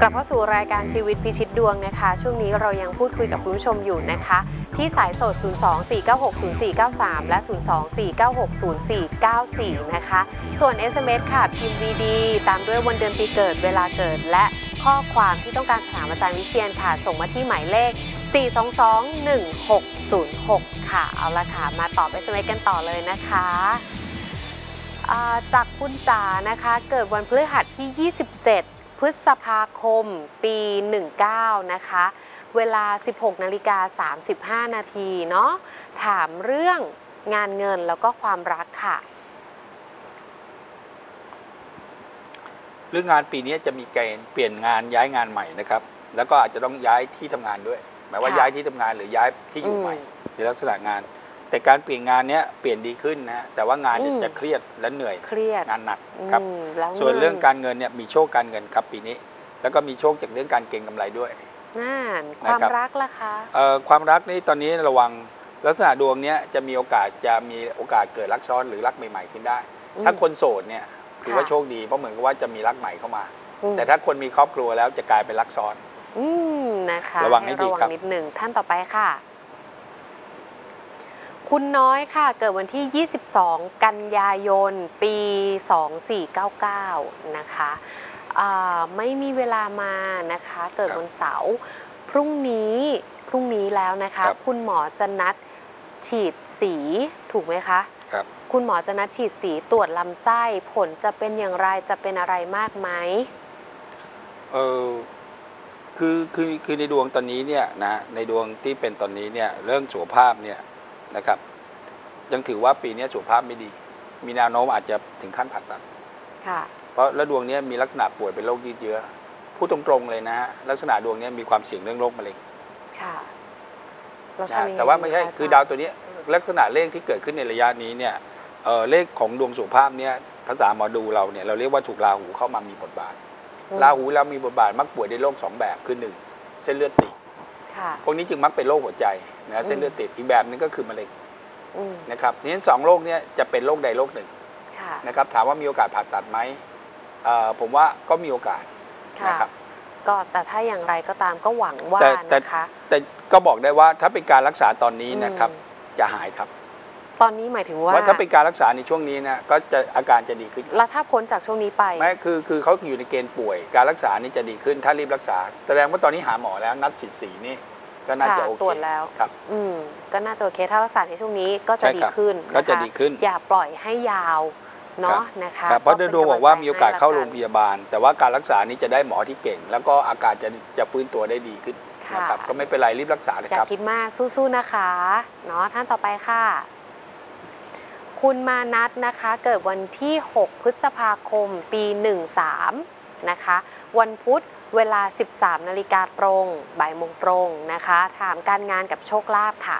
ลับเข้าสู่รายการชีวิตพิชิตดวงนะคะช่วงนี้เรายังพูดคุยกับคุณผู้ชมอยู่นะคะที่สายสด 024960493 และ 024960494 นะคะส่วน SMS ค่ะพิมพ์ VD ตามด้วยวันเดือนปีเกิดเวลาเกิดและข้อความที่ต้องการถามอาจารย์วิเชียรค่ะส่งมาที่หมายเลข 4221606 ค่ะเอาละค่ะมาตอบ SMS กันต่อเลยนะคะจากคุณจ๋านะคะเกิดวันพฤหัสที่ 27 พฤษภาคม ปี 19 นะคะเวลา 16:35 นาทีเนาะถามเรื่องงานเงินแล้วก็ความรักค่ะเรื่องงานปีนี้จะมีเกณฑ์เปลี่ยนงานย้ายงานใหม่นะครับแล้วก็อาจจะต้องย้ายที่ทำงานด้วยหมายว่าย้ายที่ทำงานหรือย้ายที่อยู่ใหม่ในลักษณะงานแต่การเปลี่ยนงานนี้เปลี่ยนดีขึ้นนะแต่ว่างานจะเครียดและเหนื่อยงานหนักครับส่วนเรื่องการเงินเนี่ยมีโชคการเงินครับปีนี้แล้วก็มีโชคจากเรื่องการเก็งกำไรด้วยความรักล่ะคะความรักนี่ตอนนี้ระวังลักษณะดวงนี้จะมีโอกาสเกิดรักซ้อนหรือรักใหม่ๆขึ้นได้ถ้าคนโสดเนี่ยถือว่าโชคดีเพราะเหมือนกับว่าจะมีรักใหม่เข้ามาแต่ถ้าคนมีครอบครัวแล้วจะกลายเป็นรักซ้อนนะคะระวังให้ดีครับนิดหนึ่งท่านต่อไปค่ะคุณน้อยค่ะเกิดวันที่ 22 กันยายน ปี 2499 นะคะไม่มีเวลามานะคะเกิดวันเสาร์พรุ่งนี้แล้วนะคะคุณหมอจะนัดฉีดสีถูกไหมคะครับคุณหมอจะนัดฉีดสีตรวจลำไส้ผลจะเป็นอย่างไรจะเป็นอะไรมากไหมคือในดวงตอนนี้เนี่ยนะในดวงที่เป็นตอนนี้เนี่ยเรื่องสุขภาพเนี่ยนะครับยังถือว่าปีนี้สุขภาพไม่ดีมีแนวโน้มอาจจะถึงขั้นผ่าตัดเพราะแล้วดวงนี้มีลักษณะป่วยเป็นโรคยืดเยื้อพูดตรงๆเลยนะฮะลักษณะดวงนี้มีความเสี่ยงเรื่องโรคมะเร็งแต่ว่าไม่ใช่คือดาวตัวนี้ลักษณะเลขที่เกิดขึ้นในระยะนี้เนี่ยเลขของดวงสุขภาพเนี่ยภาษาหมอดูเราเนี่ยเราเรียกว่าถูกราหูเข้ามามีบทบาทราหูเรามีบทบาทมักป่วยในโรค2แบบคือ1เส้นเลือดตีบพวกนี้จึงมักเป็นโรคหัวใจนะเส้นเลือดตีบอีกแบบนึงก็คือมะเร็งนะครับนี้2โรคนี้จะเป็นโรคใดโรคหนึ่งนะครับถามว่ามีโอกาสผ่าตัดไหมผมว่าก็มีโอกาสนะครับก็แต่ถ้าอย่างไรก็ตามก็หวังว่านะคะแต่ก็บอกได้ว่าถ้าเป็นการรักษาตอนนี้นะครับจะหายครับตอนนี้หมายถึงว่าถ้าเป็นการรักษาในช่วงนี้นะก็จะอาการจะดีขึ้นแล้วถ้าพ้นจากช่วงนี้ไปไม่คือเขาอยู่ในเกณฑ์ป่วยการรักษานี่จะดีขึ้นถ้ารีบรักษาแสดงว่าตอนนี้หาหมอแล้วนัดฉีดสีนี่ก็น่าจะโอเคตรวจแล้วครับก็น่าจะโอเคถ้ารักษาในช่วงนี้ก็จะดีขึ้นอย่าปล่อยให้ยาวเนาะนะคะเพราะดวงบอกว่ามีโอกาสเข้าโรงพยาบาลแต่ว่าการรักษานี้จะได้หมอที่เก่งแล้วก็อาการจะฟื้นตัวได้ดีขึ้นนะครับก็ไม่เป็นไรรีบรักษาเลยครับอย่าคิดมากสู้ๆนะคะเนาะท่านต่อไปค่ะคุณมานัทนะคะเกิดวันที่ 6 พฤษภาคม ปี 13 นะคะวันพุธเวลา 13 นาฬิกาตรงบ่ายโมงตรงนะคะถามการงานกับโชคลาภค่ะ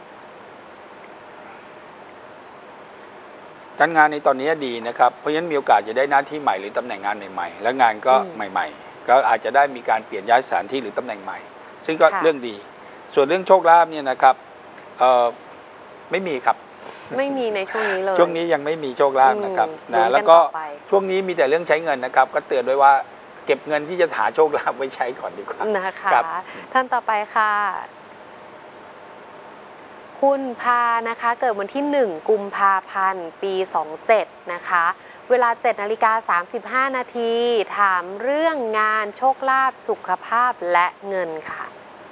การงานในตอนนี้ดีนะครับเพราะฉะนั้นมีโอกาสจะได้หน้าที่ใหม่หรือตำแหน่งงานใหม่ๆและงานก็ใหม่ๆก็อาจจะได้มีการเปลี่ยนย้ายสถานที่หรือตำแหน่งใหม่ซึ่งก็เรื่องดีส่วนเรื่องโชคลาภเนี่ยนะครับไม่มีครับไม่มีในช่วงนี้เลยช่วงนี้ยังไม่มีโชคลาภนะครับนะแล้วก็ช่วงนี้มีแต่เรื่องใช้เงินนะครับก็เตือนด้วยว่าเก็บเงินที่จะหาโชคลาภไว้ใช้ก่อนดีกว่านะคะท่านต่อไปค่ะคุณพานะคะเกิดวันที่ 1 กุมภาพันธ์ ปี 27 นะคะเวลา 7:35 นาทีถามเรื่องงานโชคลาภสุขภาพและเงินค่ะ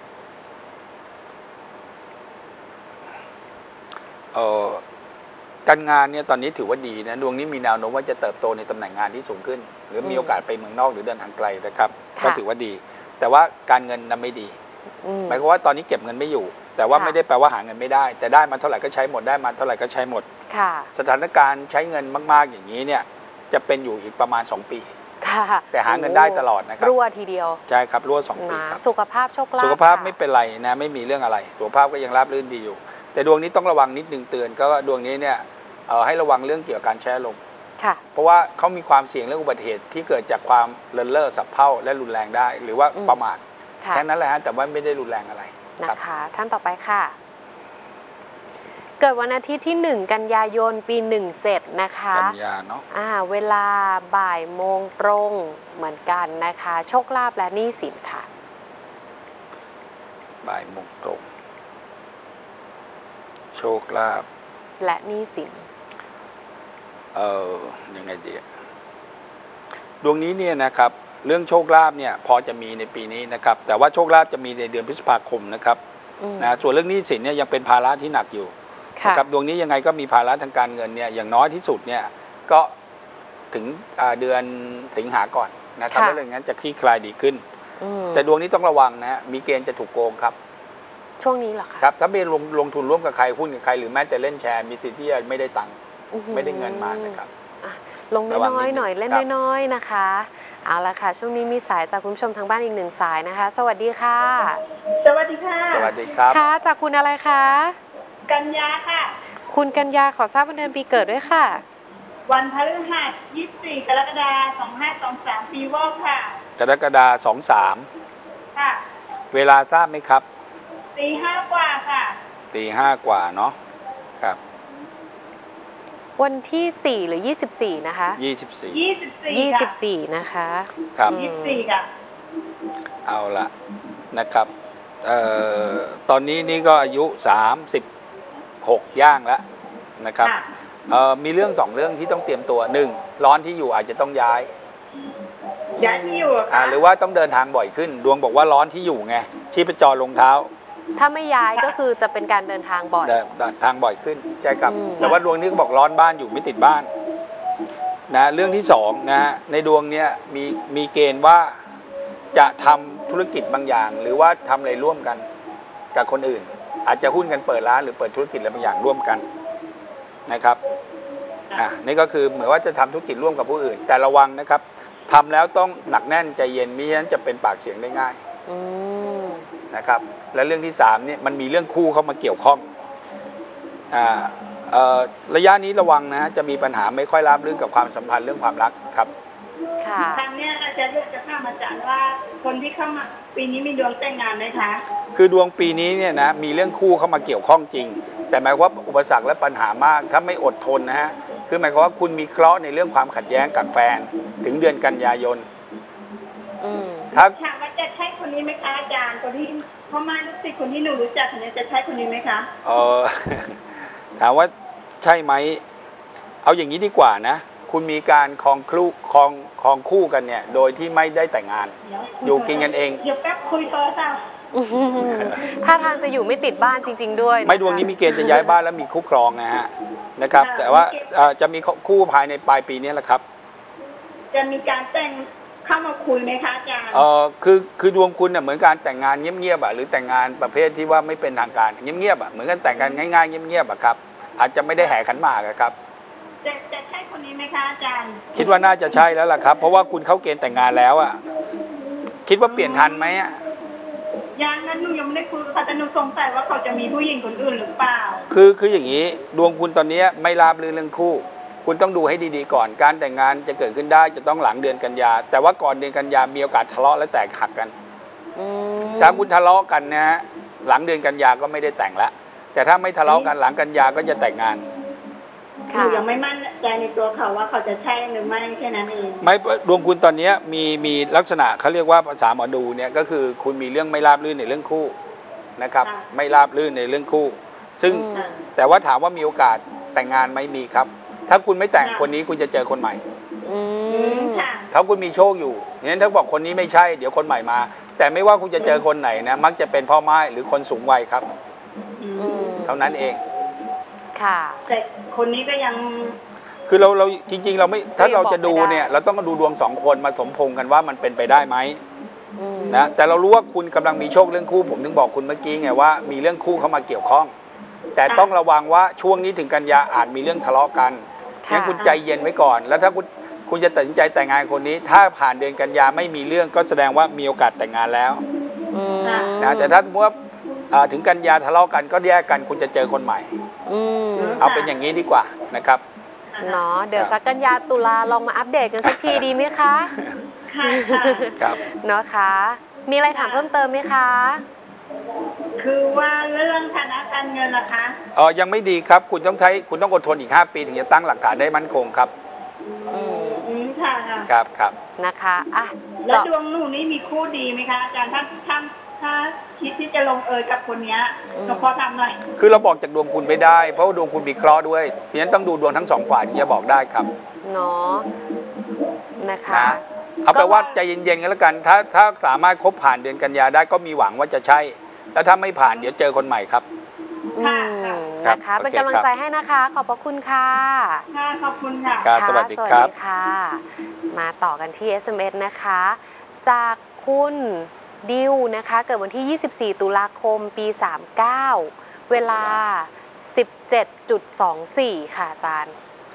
การงานเนี่ยตอนนี้ถือว่าดีนะดวงนี้มีแนวโน้มว่าจะเติบโตในตำแหน่งงานที่สูงขึ้นหรือมีโอกาสไปเมืองนอกหรือเดินทางไกลนะครับก็ถือว่าดีแต่ว่าการเงินนั้นไม่ดีหมายความว่าตอนนี้เก็บเงินไม่อยู่แต่ว่าไม่ได้แปลว่าหาเงินไม่ได้แต่ได้มาเท่าไหร่ก็ใช้หมดได้มาเท่าไหร่ก็ใช้หมดสถานการณ์ใช้เงินมากๆอย่างนี้เนี่ยจะเป็นอยู่อีกประมาณ2 ปีแต่หาเงินได้ตลอดนะครับรั่วทีเดียวใช่ครับรั่ว2 ปีครับสุขภาพโชคลาภสุขภาพไม่เป็นไรนะไม่มีเรื่องอะไรสุขภาพก็ยังราบรื่นดีอยู่แต่ดวงนี้ต้องระวังนิดนึงเตือนก็ดวงนี้เนี่ยให้ระวังเรื่องเกี่ยวกับการแช่ลมเพราะว่าเขามีความเสี่ยงเรื่องอุบัติเหตุที่เกิดจากความเลินเล่อสับเพร่าและรุนแรงได้หรือว่าประมาทแค่นั้นแหละฮะแต่ว่าไม่ได้รุนแรงอะไรนะคะท่านต่อไปค่ะเกิดวันอาทิตย์ที่ 1 กันยายน ปี 17 นะคะกันยาเนาะเวลาบ่ายโมงตรงเหมือนกันนะคะ โชคลาภและหนี้สินค่ะบ่ายโมงตรง โชคลาภและหนี้สินยังไงดีดวงนี้เนี่ยนะครับ เรื่องโชคลาภเนี่ยพอจะมีในปีนี้นะครับ แต่ว่าโชคลาภจะมีในเดือนพฤษภาคมนะครับนะส่วนเรื่องหนี้สินเนี่ยยังเป็นภาระที่หนักอยู่นะครับดวงนี้ยังไงก็มีภาระทางการเงินเนี่ยอย่างน้อยที่สุดเนี่ยก็ถึงเดือนสิงหาก่อนนะครับแล้วอย่างนั้นจะคลี่คลายดีขึ้นแต่ดวงนี้ต้องระวังนะมีเกณฑ์จะถูกโกงครับช่วงนี้เหรอคะครับถ้าไปลงทุนร่วมกับใครหุ้นกับใครหรือแม้แต่เล่นแชร์มีสิทธิ์ที่จะไม่ได้ตังค์ไม่ได้เงินมานะครับลงน้อยๆหน่อยเล่นน้อยๆนะคะเอาละค่ะช่วงนี้มีสายจากคุณผู้ชมทางบ้านอีก1 สายนะคะ สวัสดีค่ะสวัสดีค่ะสวัสดีครับค่ะจากคุณอะไรคะกันยาค่ะคุณกันยาขอทราบวันเดือนปีเกิดด้วยค่ะวันพฤหัส24 กรกฎาคม 2523 ปีวอกค่ะกรกฎาคม23 ค่ะเวลาทราบไหมครับตี 5 กว่าค่ะตี 5 กว่าเนาะครับวันที่4หรือ24นะคะ24นะคะครับ 24ค่ะเอาละนะครับตอนนี้นี่ก็อายุ36ย่างแล้วนะครับมีเรื่อง2เรื่องที่ต้องเตรียมตัว1ร้อนที่อยู่อาจจะต้องย้ายที่อยู่หรือว่าต้องเดินทางบ่อยขึ้นดวงบอกว่าร้อนที่อยู่ไงชีพจรลงเท้าถ้าไม่ย้ายก็คือจะเป็นการเดินทางบ่อยเดินทางบ่อยขึ้นใช่ครับแต่ว่าดวงนี้ก็บอกร้อนบ้านอยู่ไม่ติดบ้านนะเรื่องที่2นะในดวงเนี้ยมีเกณฑ์ว่าจะทำธุรกิจบางอย่างหรือว่าทำอะไรร่วมกันกับคนอื่นอาจจะหุ้นกันเปิดร้านหรือเปิดธุรกิจอะไรบางอย่างร่วมกันนะครับนี่ก็คือเหมือนว่าจะทำธุรกิจร่วมกับผู้อื่นแต่ระวังนะครับทำแล้วต้องหนักแน่นใจเย็นมิฉะนั้นจะเป็นปากเสียงได้ง่ายนะครับและเรื่องที่3เนี่ยมันมีเรื่องคู่เข้ามาเกี่ยวข้องระยะนี้ระวังนะจะมีปัญหาไม่ค่อยราบรื่นกับความสัมพันธ์เรื่องความรักครับทางนี้อาจารย์จะถามอาจารย์ว่าคนที่เข้ามาปีนี้มีดวงแต่งงานไหมคะคือดวงปีนี้เนี่ยนะมีเรื่องคู่เข้ามาเกี่ยวข้องจริงแต่หมายว่าอุปสรรคและปัญหามากถ้าไม่อดทนนะฮะคือหมายความว่าคุณมีเคราะห์ในเรื่องความขัดแย้งกับแฟนถึงเดือนกันยายนครับถามว่าจะใช่คนนี้ไหมคะอาจารย์คนที่พ่อมาลูกศิษย์คนที่หนูรู้จักเนี่ยจะใช่คนนี้ไหมคะถามว่าใช่ไหมเอาอย่างนี้ดีกว่านะคุณมีการครองคู่กันเนี่ยโดยที่ไม่ได้แต่งงานอยู่กินกันเองเดี๋ยวแป๊บคุยโทรศัพท์ถ้าทางจะอยู่ไม่ติดบ้านจริงๆด้วยไม่ดวงนี้มีเกณฑ์จะย้ายบ้านแล้วมีคู่ครองนะฮะนะครับแต่ว่าจะมีคู่ภายในปลายปีนี้แหละครับจะมีการแต่งเข้ามาคุยไหมคะอาจารย์คือดวงคุณเนี่ยเหมือนการแต่งงานเงียบๆหรือแต่งงานประเภทที่ว่าไม่เป็นทางการเงียบๆเหมือนกันแต่งกันง่ายๆเงียบๆครับอาจจะไม่ได้แห่ขันหมากครับจะใช่คนนี้ไหมคะอาจารย์คิดว่าน่าจะใช่แล้วล่ะครับเพราะว่าคุณเข้าเกณฑ์แต่งงานแล้วคิดว่าเปลี่ยนทันไหมยังนั้นหนูยังไม่ได้คุยค่ะแต่หนูสงสัยว่าเขาจะมีผู้หญิงคนอื่นหรือเปล่าคืออย่างนี้ดวงคุณตอนนี้ไม่ราบรื่นเรื่องคู่คุณต้องดูให้ดีๆก่อนการแต่งงานจะเกิดขึ้นได้จะต้องหลังเดือนกันยาแต่ว่าก่อนเดือนกันยามีโอกาสทะเลาะและแตกหักกันถ้าคุณทะเลาะกันนะฮะหลังเดือนกันยาก็ไม่ได้แต่งละแต่ถ้าไม่ทะเลาะกันหลังกันยาก็จะแต่งงานหนูยังไม่มั่นใจในตัวเขาว่าเขาจะใช่หรือไม่แค่นั้นเองไม่ดวงคุณตอนนี้มีลักษณะเขาเรียกว่าภาษาหมอดูเนี่ยก็คือคุณมีเรื่องไม่ราบรื่นในเรื่องคู่นะครับไม่ราบรื่นในเรื่องคู่ซึ่งแต่ว่าถามว่ามีโอกาสแต่งงานไหมมีครับถ้าคุณไม่แต่งคนนี้คุณจะเจอคนใหม่ถ้าคุณมีโชคอยู่งั้นถ้าบอกคนนี้ไม่ใช่เดี๋ยวคนใหม่มาแต่ไม่ว่าคุณจะเจอคนไหนนะมักจะเป็นพ่อไม้หรือคนสูงวัยครับเท่านั้นเองค่ะแต่คนนี้ก็ยังคือเราจริงๆเราไม่ถ้าเราจะดูเนี่ยเราต้องมาดูดวง2คนมาสมพงกันว่ามันเป็นไปได้ไหมนะแต่เรารู้ว่าคุณกำลังมีโชคเรื่องคู่ผมถึงบอกคุณเมื่อกี้ไงว่ามีเรื่องคู่เข้ามาเกี่ยวข้องแต่ต้องระวังว่าช่วงนี้ถึงกันยาอาจมีเรื่องทะเลาะกันงั้นคุณใจเย็นไว้ก่อนแล้วถ้าคุณจะตัดสินใจแต่งงานคนนี้ถ้าผ่านเดือนกันยาไม่มีเรื่องก็แสดงว่ามีโอกาสแต่งงานแล้วนะแต่ถ้าสมมติว่าถึงกันยาทะเลาะกันก็แยกกันคุณจะเจอคนใหม่เอาเป็นอย่างนี้ดีกว่านะครับเนาะเดี๋ยวสักกันยาตุลาลองมาอัปเดตกันสักทีดีไหมคะค่ะครับเนาะคะมีอะไรถามเพิ่มเติมไหมคะคือว่าเรื่องฐานะการเงินนะคะยังไม่ดีครับคุณต้องอดทนอีก5 ปีถึงจะตั้งหลักฐานได้มั่นคงครับค่ะครับนะคะอ่ะแล้วดวงหนูนี่มีคู่ดีไหมคะอาจารย์ถ้าคิดที่จะลงเอยกับคนนี้หนูพอทำหน่อยคือเราบอกจากดวงคุณไม่ได้เพราะว่าดวงคุณมีเคราะห์ด้วยเพราะฉะนั้นต้องดูดวงทั้ง2 ฝ่ายถึงจะบอกได้ครับเนาะนะคะนะเอาไปนว่าใจเย็นๆกันแล้วกันถ้าสามารถคบผ่านเดือนกันยาได้ก็มีหวังว่าจะใช่แล้วถ้าไม่ผ่านเดี๋ยวเจอคนใหม่ครับค่ะนะคะโอเคเป็นกำลังใจให้นะคะ ขอบพระคุณค่ะค่ะขอบคุณค่ะครับค่ะสวัสดีครับสวัสดีค่ะ มาต่อกันที่ SMS นะคะ จากคุณดิวนะคะ เกิดวันที่ 24 ตุลาคม ปี 39 เวลา 17.24 ค่ะอาจารย์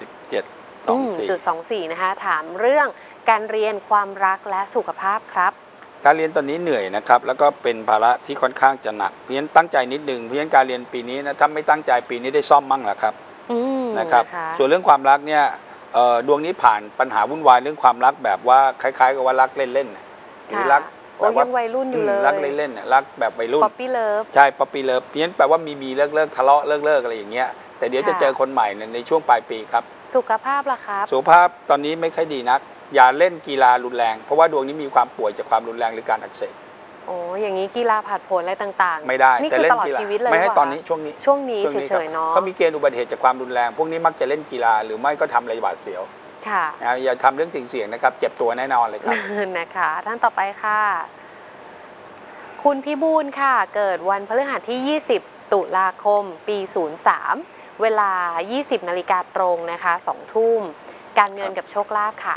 17.24 นะคะ ถามเรื่องการเรียนความรักและสุขภาพครับการเรียนตอนนี้เหนื่อยนะครับแล้วก็เป็นภาระที่ค่อนข้างจะหนักเพราะฉะนั้นตั้งใจนิดนึงเพราะฉะนั้นการเรียนปีนี้นะถ้าไม่ตั้งใจปีนี้ได้ซ่อมมั่งแหละครับนะครับส่วนเรื่องความรักเนี่ยดวงนี้ผ่านปัญหาวุ่นวายเรื่องความรักแบบว่าคล้ายๆกับว่ารักเล่นๆหรือรักโอ้ยังวัยรุ่นอยู่เลยรักเล่นๆรักแบบวัยรุ่นป๊อปปี้เลิฟใช่ป๊อปปี้เลิฟเพราะฉะนั้นแปลว่ามีเลิกทะเลาะเลิกอะไรอย่างเงี้ยแต่เดี๋ยวจะเจอคนใหม่ในช่วงปลายปีครับสุขภาพล่ะครับสุขภาพตอนนี้ไม่ค่อยดีนักอย่าเล่นกีฬารุนแรงเพราะว่าดวงนี้มีความป่วยจากความรุนแรงหรือการอักเสบโอ้อย่างนี้กีฬาผัดผลอะไรต่างๆไม่ได้นี่แต่คือเล่ตนลอดกีฬาชีวิตเลยไม่ให้หรือตอนเปนี้ล่าช่วงนี้ช่วงนี้ช่วงนี้เฉยๆเนาะก็มีเกณฑ์อุบัติเหตุจากความรุนแรงพวกนี้มักจะเล่นกีฬาหรือไม่ก็ทำอะไรหวาดเสียวค่ะนะอย่าทำเรื่องเสี่ยงๆนะครับเจ็บตัวแน่นอนเลยครับนะคะ ท่านต่อไปค่ะ คุณพิบูลค่ะ เกิดวันพฤหัสที่ 20 ตุลาคม ปี 03 เวลา 20 นาฬิกาตรงนะคะ 2 ทุ่ม การเงินกับโชคลาภค่ะ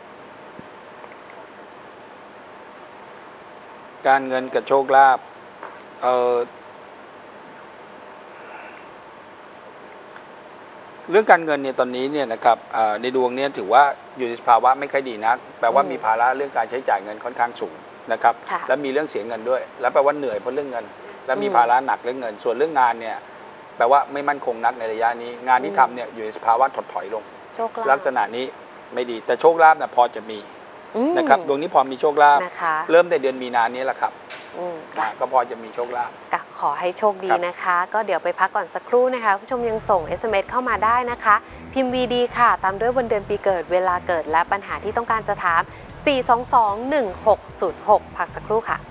การเงินกับโชคลาภเรื่องการเงินเนี่ยตอนนี้เนี่ยนะครับในดวงเนี่ยถือว่าอยู่ในสภาวะไม่ค่อยดีนักแปลว่ามีภาระเรื่องการใช้จ่ายเงินค่อนข้างสูงนะครับค่ะและมีเรื่องเสียเงินด้วย แล้วแปลว่าเหนื่อยเพราะเรื่องเงิน และมีภาระหนักเรื่องเงิน ส่วนเรื่องงานเนี่ยแปลว่าไม่มั่นคงนักในระยะนี้ งานที่ทำเนี่ยอยู่ในสภาวะถดถอยลงโชคลาภลักษณะนี้ไม่ดีแต่โชคลาภนะพอจะมีนะครับดวงนี้พอมีโชคลาภนะคะเริ่มในเดือนมีนานี้แหละครับค่ะก็พอจะมีโชคลาภก็ขอให้โชคดีครับนะคะ ก็เดี๋ยวไปพักก่อนสักครู่นะคะผู้ชมยังส่ง SMS เข้ามาได้นะคะ พิมพ์ VD ค่ะ ตามด้วยวันเดือนปีเกิดเวลาเกิดและปัญหาที่ต้องการจะถาม 4221606 พักสักครู่ค่ะ